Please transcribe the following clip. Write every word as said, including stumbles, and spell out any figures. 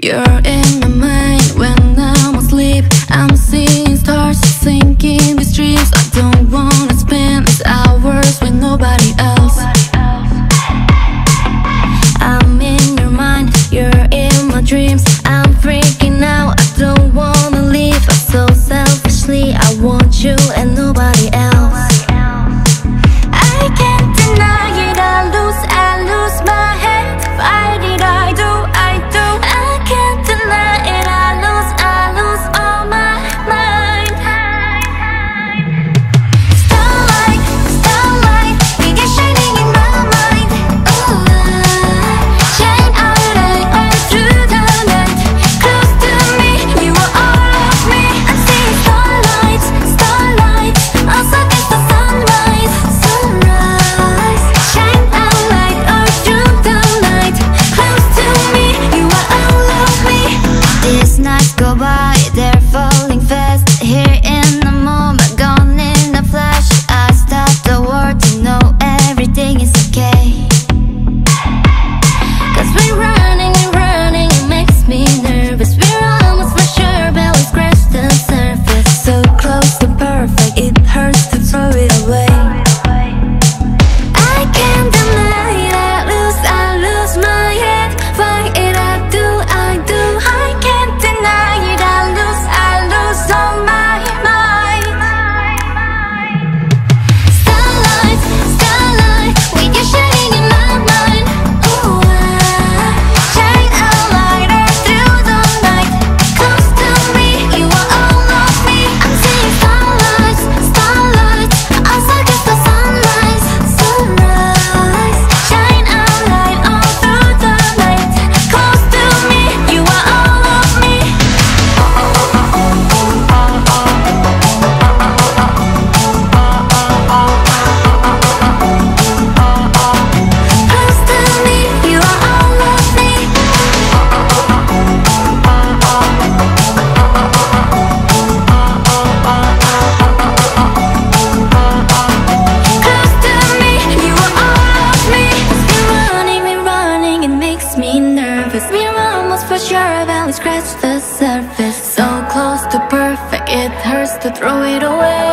You're in my mind when I'm asleep. I'm seeing stars sinking these dreams. I don't wanna spend these hours with nobody else. I'm in your mind, you're in my dreams. I'm freaking out, I don't wanna leave. I'm so selfishly, I want you and nobody else. I can't deny it, I lose, I lose my head. Why did I do, I do? I can't deny it, I lose, I lose all my mind. Starlight, starlight, we get shining in my mind. Ooh, shine our light all through the night. Close to me, you are all of me. I'm seeing starlights, starlights, also it's the sunrise, sunrise. Shine our light all through the night. Close to me, you are all of me. These nights go by, they're falling fast. Here in the moment, gone in a flash. I stop the world to know everything is okay. Cause we're running and running, it makes me nervous. We're almost for sure, but we scratch the surface. So close to perfect, it hurts to throw it away. I can't deny it, I lose, I lose my head. Why it I do, I do. I can't deny it, I lose, I lose all my mind. Starlight, starlight, with you shining in my mind. Ooh, shine a light all through the night. Close to me, you are all of me. I'm seeing starlights, starlights, also just the sunrise, sunrise. Shine a light all through the night. Close to me, you are all of me. Close to me, you are all of me. Close to me, you are all of me. We're running, we're running, it makes me nervous. We're almost for sure, but we scratch the surface. So close to perfect, it hurts to throw it away.